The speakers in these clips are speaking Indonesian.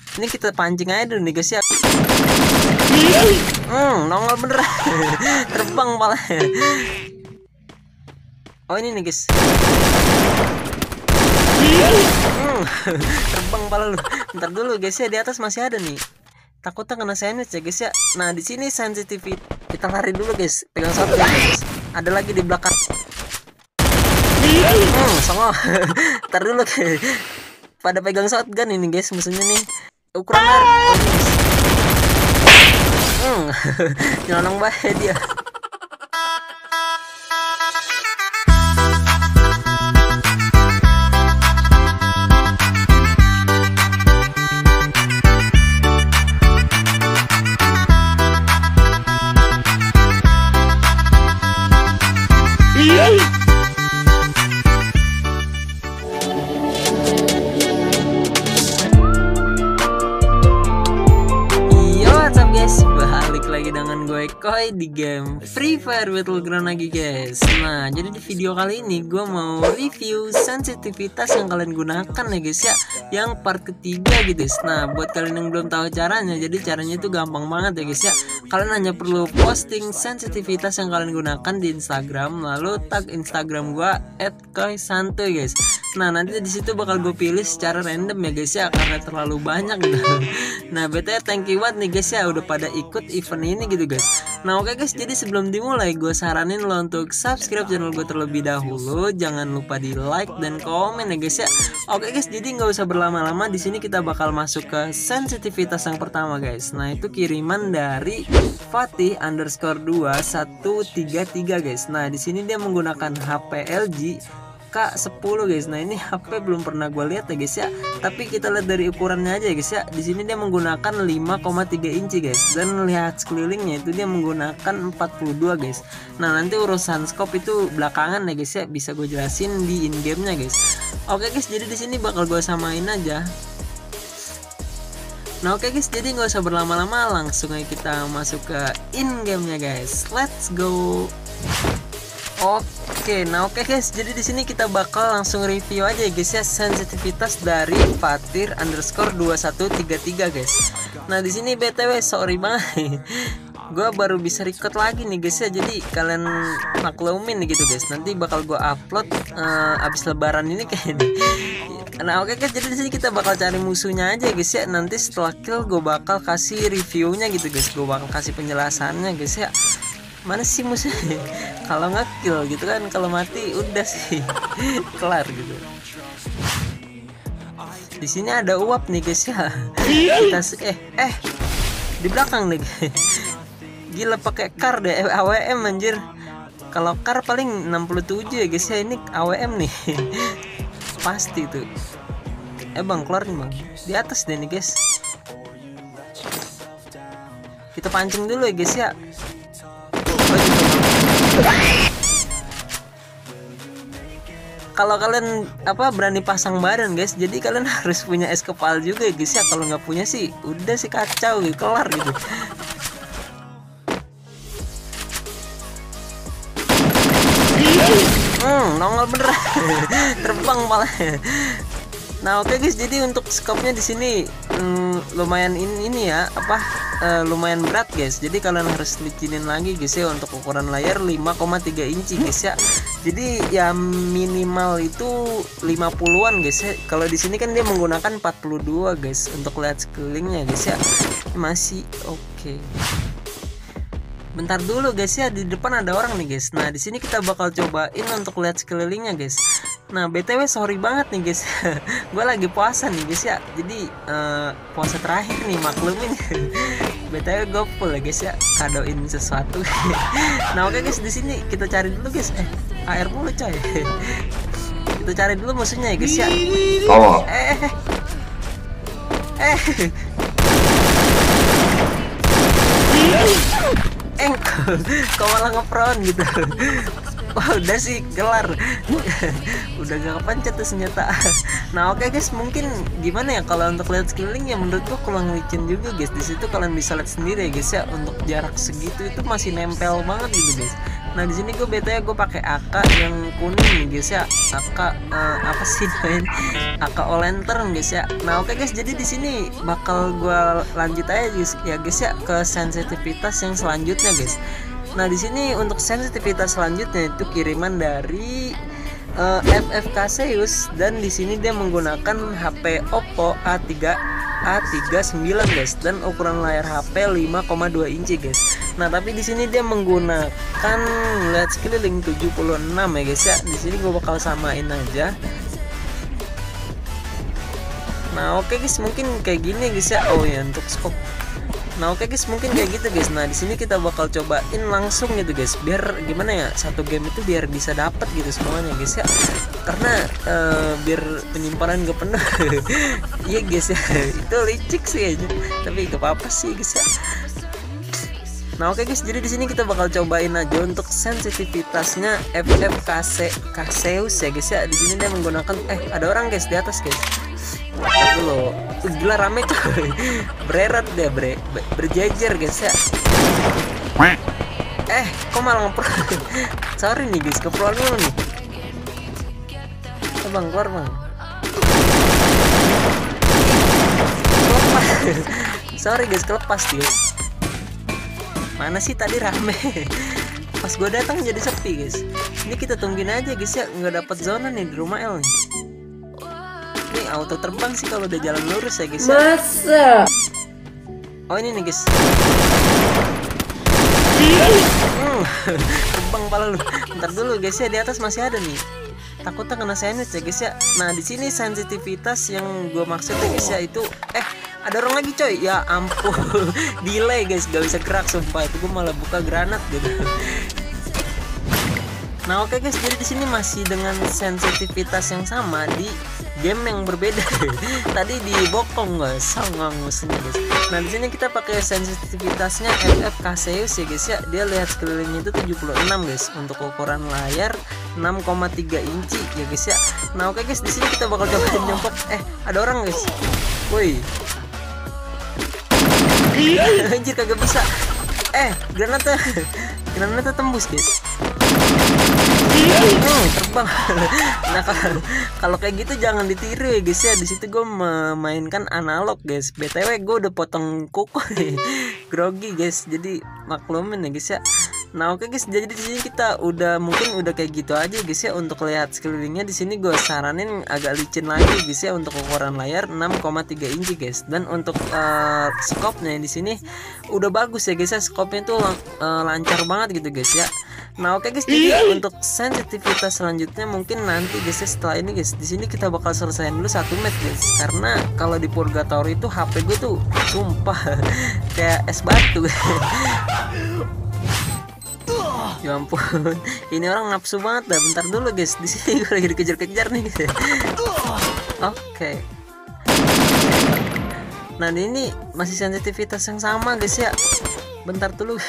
Ini kita pancing aja dulu nih guys ya. Nongol bener. Terbang malah. Oh ini nih guys. Terbang pala lu. Ntar dulu guys ya, di atas masih ada nih. Takutnya kena sandwich ya guys ya. Nah di sini sensitivity. Kita lari dulu guys. Pegang satu ya guys. Ada lagi di belakang. Songong. Ntar dulu guys. Pada pegang shotgun ini guys musuhnya nih. Ukuran lari. Nyelonong banget dia. Balik lagi dengan gue Koi di game Free Fire Battleground lagi guys. Nah jadi di video kali ini gue mau review sensitivitas yang kalian gunakan ya guys ya, yang part ketiga gitu guys. Nah buat kalian yang belum tahu caranya, jadi caranya itu gampang banget ya guys ya. Kalian hanya perlu posting sensitivitas yang kalian gunakan di Instagram, lalu tag Instagram gue @koisantuy guys. Nah nanti di situ bakal gue pilih secara random ya guys ya, karena terlalu banyak gitu. Nah BTW thank you banget nih guys ya udah pada ikut event ini gitu guys. Nah oke guys, jadi sebelum dimulai gue saranin lo untuk subscribe channel gue terlebih dahulu. Jangan lupa di like dan komen ya guys ya. Oke guys, jadi nggak usah berlama-lama, di sini kita bakal masuk ke sensitivitas yang pertama guys. Nah itu kiriman dari Fatih_2133 guys. Nah di sini dia menggunakan HP LG K10 guys. Nah ini HP belum pernah gue lihat ya guys ya, tapi kita lihat dari ukurannya aja ya guys ya. Di sini dia menggunakan 5,3 inci guys, dan lihat sekelilingnya itu dia menggunakan 42 guys. Nah nanti urusan scope itu belakangan ya guys ya, bisa gue jelasin di in gamenya guys. Oke guys, jadi di sini bakal gue samain aja. Nah oke guys, jadi nggak usah berlama-lama, langsung aja kita masuk ke in gamenya guys. Let's go. Oke, nah oke guys, jadi di sini kita bakal langsung review aja ya guys ya, sensitivitas dari Fatir_2133 guys. Nah di sini BTW sorry banget, gue baru bisa record lagi nih guys ya, jadi kalian maklumin nih gitu guys. Nanti bakal gue upload abis lebaran ini kayaknya. Nah oke guys, jadi di sini kita bakal cari musuhnya aja guys ya. Nanti setelah kill gue bakal kasih reviewnya gitu guys, gue bakal kasih penjelasannya guys ya. Mana sih musuhnya? Kalau nggak kill gitu kan, kalau mati udah sih kelar gitu. Di sini ada uap nih guys ya. Kita di belakang nih. Gila pakai kar deh, AWM anjir. Kalau kar paling 67 ya guys ya, ini AWM nih. Pasti tuh. Bang keluar nih bang. Di atas deh nih guys. Kita pancing dulu ya guys ya. Kalau kalian berani pasang badan guys, jadi kalian harus punya es kepal juga ya guys ya. Kalau nggak punya sih udah sih kacau gitu, kelar gitu. Nongol bener. Terbang malah. Nah oke guys, jadi untuk scope-nya di sini lumayan ini ya, lumayan berat guys. Jadi kalian harus licinin lagi guys ya untuk ukuran layar 5,3 inci guys ya. Jadi ya minimal itu 50-an guys ya. Kalau di sini kan dia menggunakan 42 guys untuk lihat sekelilingnya guys ya. Masih oke. Bentar dulu guys ya, di depan ada orang nih guys. Nah di sini kita bakal cobain untuk lihat sekelilingnya guys. Nah BTW sorry banget nih guys. Gue lagi puasa nih guys ya, jadi puasa terakhir nih, maklumin. BTW gue full ya guys ya, kadoin sesuatu. Nah oke guys, di sini kita cari dulu guys. AR mulu coy. Kita cari dulu musuhnya ya guys ya. Kok malah ngepron gitu. Wah udah sih kelar. Udah gak kepencet tuh senjata. Nah oke guys, mungkin gimana ya kalau untuk lihat sekeliling ya, menurut gua kurang licin juga guys. Di situ kalian bisa lihat sendiri ya guys ya, untuk jarak segitu itu masih nempel banget gitu guys. Nah di sini gue btw gue pakai AK yang kuning nih guys ya, AK apa sih namanya, AK Olentern guys ya. Nah oke guys, jadi di sini bakal gue lanjut aja guys ya ke sensitivitas yang selanjutnya guys. Nah di sini untuk sensitivitas selanjutnya itu kiriman dari FF Caseus, dan di sini dia menggunakan HP Oppo A39 guys, dan ukuran layar HP 5,2 inci guys. Nah tapi di sini dia menggunakan LED sekeliling 76 ya guys ya. Di sini gue bakal samain aja. Nah oke guys, mungkin kayak gini guys ya. Oh ya, untuk scope. Nah oke guys, mungkin kayak gitu guys. Nah di sini kita bakal cobain langsung gitu guys, biar gimana ya, satu game itu biar bisa dapat gitu semuanya guys ya, karena biar penyimpanan gak penuh. Iya guys ya, itu licik sih aja, tapi gak apa-apa sih guys ya. Nah oke guys, jadi di sini kita bakal cobain aja untuk sensitivitasnya FF Caseus ya guys ya. Di sini dia menggunakan ada orang guys di atas guys. Dulu gila rame coy. Bererat deh berjejer guys ya. Kok malah ngeper. Sorry nih guys, keperluan dulu nih. Bang, keluar bang. Kelepas. Sorry guys, kelepas guys. Mana sih tadi rame. Pas gue datang jadi sepi guys. Ini kita tungguin aja guys ya, nggak dapat zona nih di rumah L nih. Ini auto terbang sih kalau udah jalan lurus ya guys ya. Masa? Oh ini nih guys. Terbang pala lu. Bentar dulu guys ya, di atas masih ada nih. Takutnya kena sandwich ya guys ya. Nah di sini sensitivitas yang gue maksud ya guys ya itu ada orang lagi coy. Ya ampun. Delay guys, gak bisa gerak sumpah. Itu gue malah buka granat gitu. Nah oke guys, jadi di sini masih dengan sensitivitas yang sama di game yang berbeda. Tadi di bokong guys, songong musuhnya guys. Nah di sini kita pakai sensitivitasnya FF Caseus ya guys ya. Dia lihat sekelilingnya itu 76 guys, untuk ukuran layar 6,3 inci ya guys ya. Nah oke guys, di sini kita bakal cobain jongkok. Ada orang guys. Woi. Anjir kagak bisa. Granatnya tembus guys. Terbang. Nah kalau kayak gitu jangan ditiru ya guys ya. Di situ gue memainkan analog guys. BTW gue udah potong kuku nih. Grogi guys. Jadi maklumin ya guys ya. Nah oke guys, jadi di sini kita mungkin udah kayak gitu aja guys ya untuk lihat sekelilingnya. Di sini gue saranin agak licin lagi guys ya untuk ukuran layar 6,3 inci guys. Dan untuk scope-nya di sini udah bagus ya guys ya. Scope-nya tuh lancar banget gitu guys ya. Nah oke guys, jadi untuk sensitivitas selanjutnya mungkin nanti guys ya, setelah ini guys. Di sini kita bakal selesaiin dulu satu match guys, karena kalau di Purgatory itu HP gue tuh sumpah kayak es batu. Ya ampun, ini orang nafsu banget dah. Bentar dulu guys, di sini gue lagi dikejar-kejar nih guys. Oke. Nah ini masih sensitivitas yang sama guys ya. Bentar dulu.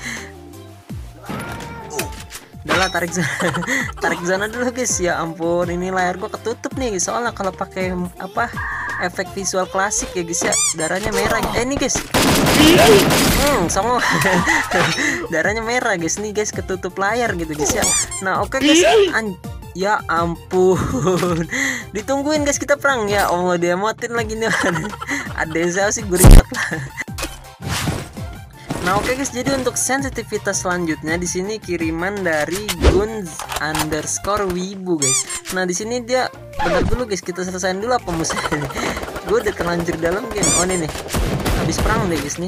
Udahlah, tarik zona dulu guys. Ya ampun, ini layar gua ketutup nih soalnya kalau pakai efek visual klasik ya guys ya. Darahnya merah. Ini guys. Sama. Darahnya merah guys nih guys, ketutup layar gitu guys ya. Nah oke guys. Ya ampun. Ditungguin guys, kita perang. Ya Allah, dia motin lagi nih. Ada yang saya sih gurita lah. Nah oke guys, jadi untuk sensitivitas selanjutnya di sini kiriman dari Guns_Wibu guys. Nah di sini dia bentar dulu guys, kita selesain dulu apa musuhnya. Gue udah terlanjur dalam game. Oh ini nih, habis perang deh guys nih.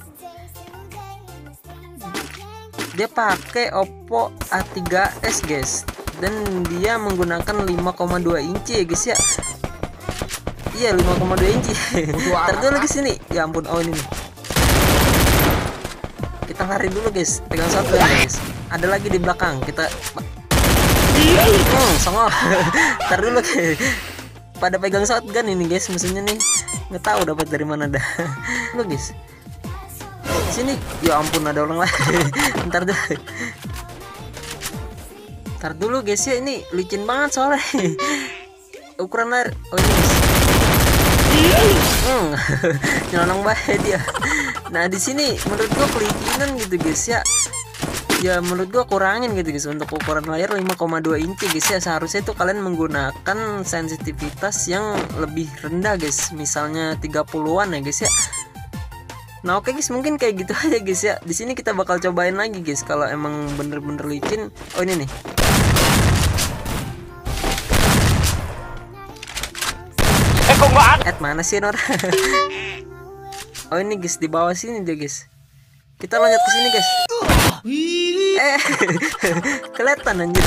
Dia pakai Oppo A3s guys, dan dia menggunakan 5,2 inci ya guys ya. Iya 5,2 inci. Ntar dulu guys ini. Ya ampun, oh ini nih. Kita lari dulu guys, pegang shotgun guys. Ada lagi di belakang, kita songong. Ntar dulu guys, pada pegang shotgun ini guys, musuhnya nih. Nggak tahu dapat dari mana dah. Lu guys, sini. Ya ampun, ada orang lagi. Ntar dulu guys ya, ini licin banget soalnya. Ukuran layar. Oh ini guys. Nyelonong banget dia. Nah di sini menurut gua kelicinan gitu guys ya. ya menurut gua kurangin gitu guys untuk ukuran layar 5,2 inci guys ya. Seharusnya itu kalian menggunakan sensitivitas yang lebih rendah guys, misalnya 30-an ya guys ya. Nah oke guys, mungkin kayak gitu aja guys ya. Di sini kita bakal cobain lagi guys kalau emang bener-bener licin. Oh ini nih. Kok nggak Mana sih Nora? Oh ini guys, di bawah sini deh guys. Kita loncat ke sini guys. Kelihatan anjir.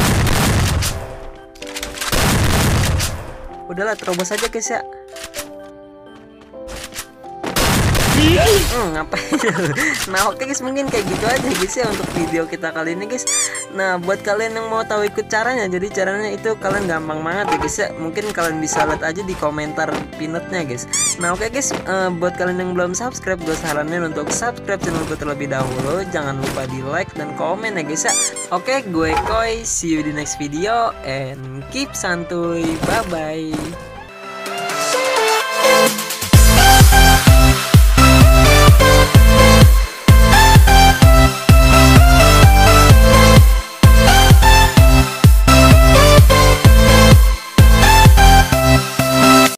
Udahlah, terobos aja guys ya. Ngapain? Nah oke guys, mungkin kayak gitu aja guys ya untuk video kita kali ini guys. Nah buat kalian yang mau tahu ikut caranya, jadi caranya itu kalian gampang banget ya guys ya. Mungkin kalian bisa lihat aja di komentar pinutnya guys. Nah oke guys, buat kalian yang belum subscribe, gue saranin untuk subscribe channel gue terlebih dahulu. Jangan lupa di like dan komen ya guys ya. Oke, gue Koi, see you di next video and keep santuy, bye bye.